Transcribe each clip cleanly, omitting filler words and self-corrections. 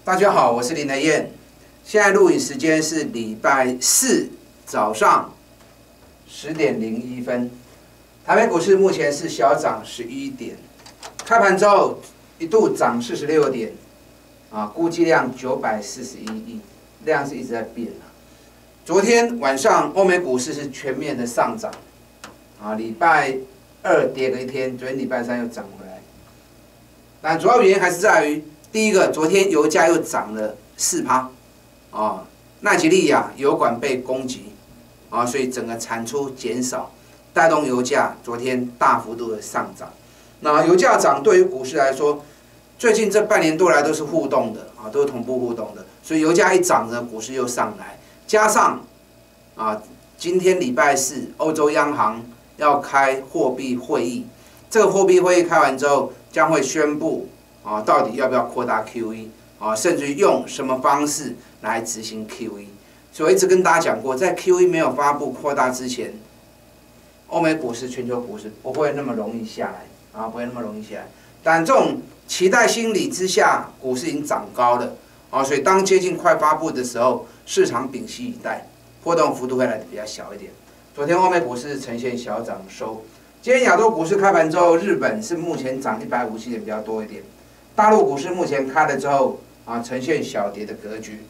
大家好，我是林德燕。现在录影时间是礼拜四早上10:01。台北股市目前是小涨11点，开盘之后一度涨46点，估计量941亿，量是一直在变昨天晚上欧美股市是全面的上涨，礼拜二跌了一天，昨天礼拜三又涨回来。但主要原因还是在于，第一个，昨天油价又涨了4%，奈及利亚油管被攻击，所以整个产出减少，带动油价昨天大幅度的上涨。那油价涨对于股市来说，最近这半年多来都是互动的，都是同步互动的，所以油价一涨呢，股市又上来。加上今天礼拜四，欧洲央行要开货币会议，这个货币会议开完之后，将会宣布到底要不要扩大 QE，甚至于用什么方式来执行 QE。所以我一直跟大家讲过，在 QE 没有发布扩大之前，欧美股市、全球股市不会那么容易下来，不会那么容易下来。但这种期待心理之下，股市已经涨高了，所以当接近快发布的时候，市场屏息以待，波动幅度会来得比较小一点。昨天欧美股市呈现小涨收，今天亚洲股市开盘之后，日本是目前涨157点比较多一点，大陆股市目前开了之后呈现小跌的格局。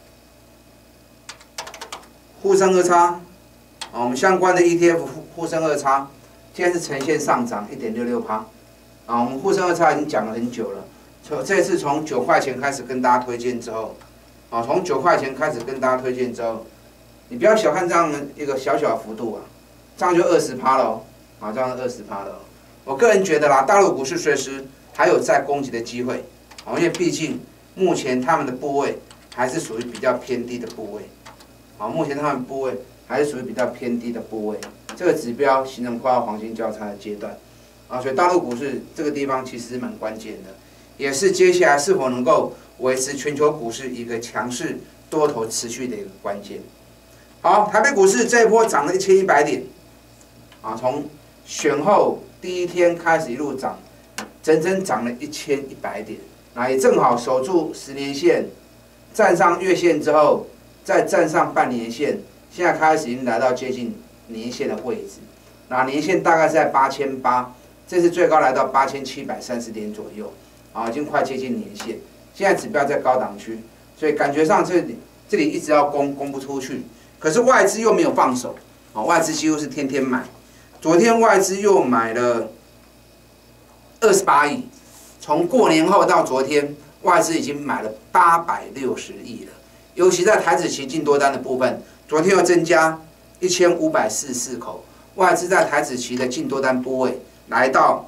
沪深二叉，我们相关的 ETF 沪深二叉，今天是呈现上涨1.66%。我们沪深二叉已经讲了很久了，这次从9块钱开始跟大家推荐之后，从9块钱开始跟大家推荐之后，你不要小看这样一个小小的幅度这样就20%了这样就20%了。我个人觉得啦，大陆股市随时还有再攻击的机会，因为毕竟目前他们的部位还是属于比较偏低的部位，目前他们部位还是属于比较偏低的部位，这个指标形成快要黄金交叉的阶段，所以大陆股市这个地方其实蛮关键的，也是接下来是否能够维持全球股市一个强势多头持续的一个关键。好，台北股市这一波涨了1100点，从选后第一天开始一路涨，整整涨了1100点，也正好守住10年线，站上月线之后，再站上半年线，现在开始已经来到接近年线的位置，年线大概是在8800，这次最高来到8730点左右，已经快接近年线，现在指标在高档区，所以感觉上这里一直要攻不出去。可是外资又没有放手，外资几乎是天天买。昨天外资又买了28亿，从过年后到昨天，外资已经买了860亿了。尤其在台指期净多单的部分，昨天又增加1544口，外资在台指期的净多单部位来到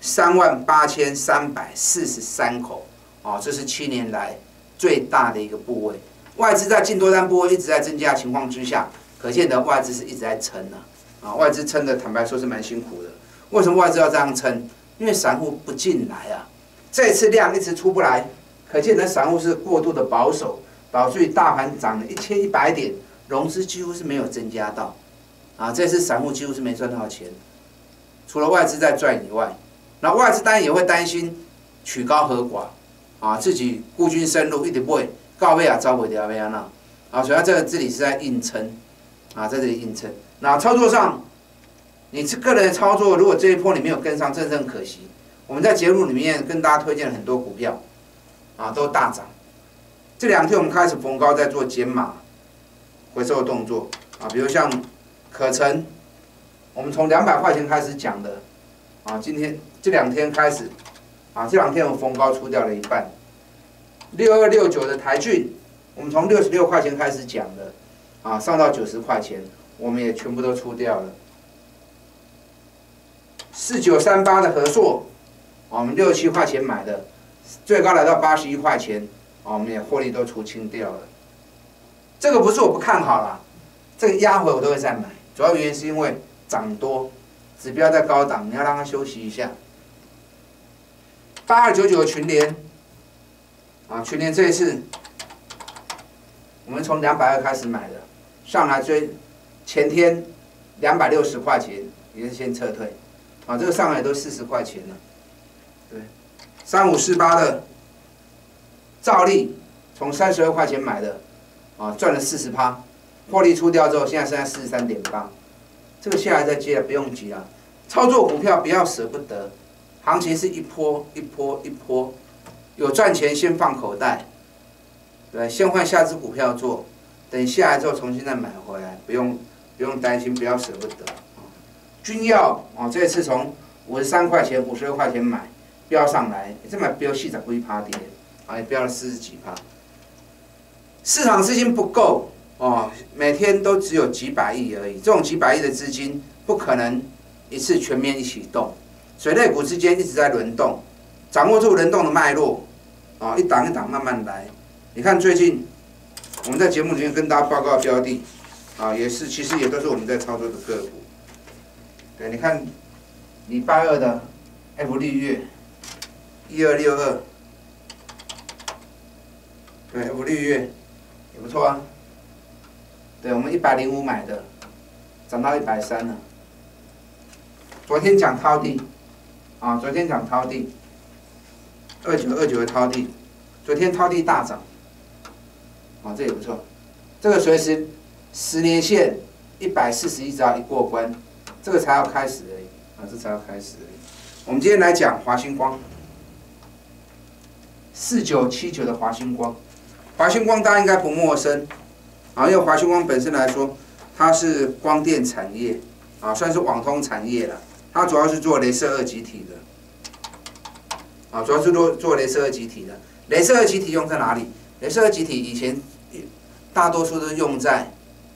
38343口，这是7年来最大的一个部位。外资在净多单部位一直在增加的情况之下，可见的外资是一直在撑外资撑的坦白说是蛮辛苦的。为什么外资要这样撑？因为散户不进来这次量一直出不来，可见的散户是过度的保守，导致于大盘涨了1100点，融资几乎是没有增加到，这次散户几乎是没赚到钱，除了外资在赚以外，那外资当然也会担心曲高和寡，自己孤军深入一直不会。到尾招不掉，要怎所以这里是在硬撑，在这里硬撑。那操作上，你个人的操作，如果这一波你没有跟上，真的很可惜。我们在节目里面跟大家推荐了很多股票，都大涨。这2天我们开始逢高在做减码回收的动作，比如像可成，我们从200块钱开始讲的，今天这2天开始，这2天我们逢高出掉了一半。6269的台骏，我们从66块钱开始讲的，上到90块钱，我们也全部都出掉了。4938的和硕，我们67块钱买的，最高来到81块钱，我们也获利都出清掉了。这个不是我不看好啦，这个压回我都会再买，主要原因是因为涨多，指标在高档，你要让它休息一下。8299的群联。群联这一次，我们从220开始买的，上来追，前天260块钱也是先撤退，这个上来都40块钱了，对，3548的兆利， 从32块钱买的，啊，赚了40%，获利出掉之后，现在剩下43.8，这个下来再接了，不用急了。操作股票不要舍不得，行情是一波一波一波，有赚钱先放口袋，对，先换下支股票做，等下来之后重新再买回来，不用担心，不要舍不得。军药哦，这次从53块钱、52块钱买，飙上来，这买飙40几%跌，啊，也飙了40几%。市场资金不够哦，每天都只有几百亿而已，这种几百亿的资金不可能一次全面一起动，水类股之间一直在轮动，掌握住轮动的脉络，啊，一档一档慢慢来。你看最近我们在节目里面跟大家报告的标的，啊，也是其实也都是我们在操作的个股。对，你看礼拜二的 F 绿月1262，对 F 绿月也不错啊。对，我们105买的，涨到130了。昨天讲涛地，啊，昨天讲涛地，2929的涛地，昨天涛地大涨，啊，这也不错。这个随时10年线141只要一过关，这个才要开始而已，啊，这才要开始而已。我们今天来讲华星光，4979的华星光，华星光大家应该不陌生，啊，因为华星光本身来说，它是光电产业，啊，算是网通产业了。它主要是做雷射二极体的，啊，主要是做雷射二极体的。雷射二极体用在哪里？雷射二极体以前大多数都用在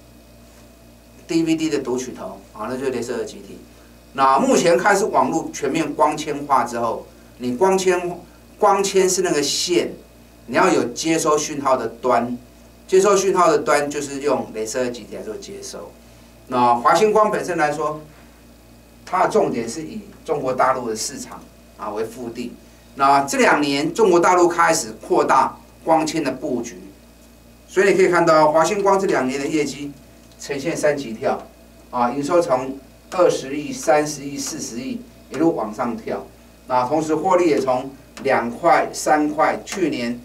DVD 的读取头，啊，那就是雷射二极体。那目前开始网络全面光纤化之后，你光纤是那个线，你要有接收讯号的端，接收讯号的端就是用雷射二极体来做接收。那华星光本身来说，它的重点是以中国大陆的市场啊为腹地。那这2年中国大陆开始扩大光纤的布局，所以你可以看到华星光这2年的业绩呈现3级跳，啊，营收从20亿、30亿、40亿一路往上跳，那同时获利也从2块、3块，去年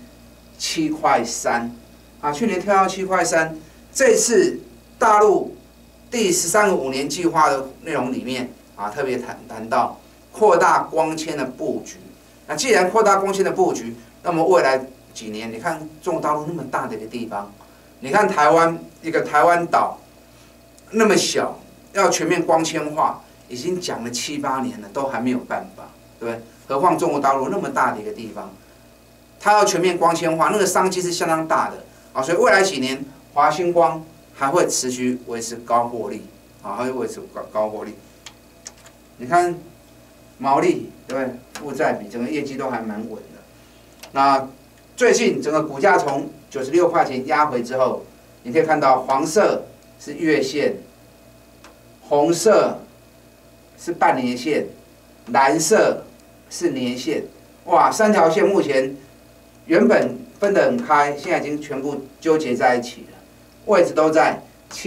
7块3，啊，去年跳到7块3，这次大陆第13个5年计划的内容里面。啊，特别谈到扩大光纤的布局。那既然扩大光纤的布局，那么未来几年，你看中国大陆那么大的一个地方，你看台湾一个台湾岛那么小，要全面光纤化，已经讲了7、8年了，都还没有办法，对不对？何况中国大陆那么大的一个地方，它要全面光纤化，那个商机是相当大的啊。所以未来几年，华星光还会持续维持高获利，啊，还会维持高获利。你看毛利对不对？负债比整个业绩都还蛮稳的。那最近整个股价从96块钱压回之后，你可以看到黄色是月线，红色是半年线，蓝色是年线。哇，3条线目前原本分得很开，现在已经全部纠结在一起了，位置都在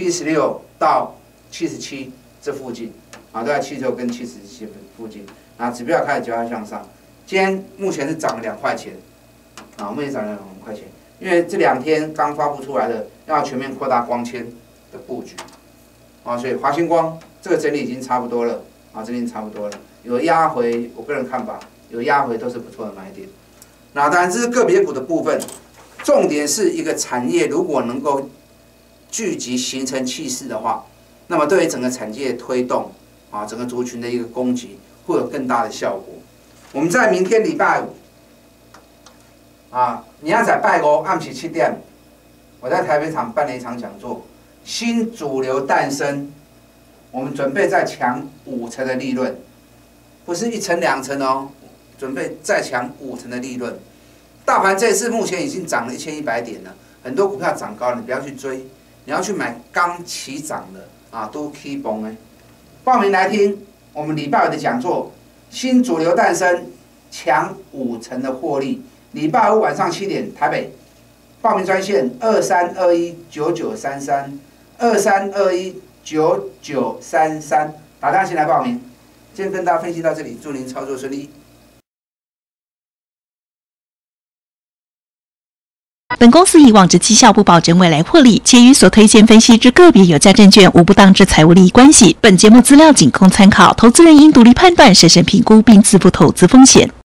76到77这附近。啊，都在76跟77附近，啊，指标开始交叉向上。今天目前是涨了2块钱，啊，目前涨了2块钱，因为这2天刚发布出来的要全面扩大光纤的布局，啊，所以华星光这个整理已经差不多了，啊，整理差不多了，有压回，我个人看法有压回都是不错的买点。那当然这是个别股的部分，重点是一个产业如果能够聚集形成气势的话，那么对于整个产业的推动。啊，整个族群的一个攻击会有更大的效果。我们在明天礼拜5，啊，明仔载拜5暗时7点，我在台北场办了一场讲座，新主流诞生，我们准备再抢5成的利润，不是1成2成哦，准备再抢5成的利润。大盘这次目前已经涨了1100点了，很多股票涨高了，你不要去追，你要去买刚起涨的啊，都起崩的。报名来听我们礼拜5的讲座，新主流诞生，抢5成的获利。礼拜5晚上7点，台北。报名专线23219933，23219933，打电话进来报名。今天跟大家分析到这里，祝您操作顺利。 本公司以往之绩效不保证未来获利，且与所推荐分析之个别有价证券无不当之财务利益关系。本节目资料仅供参考，投资人应独立判断、审慎评估并自负投资风险。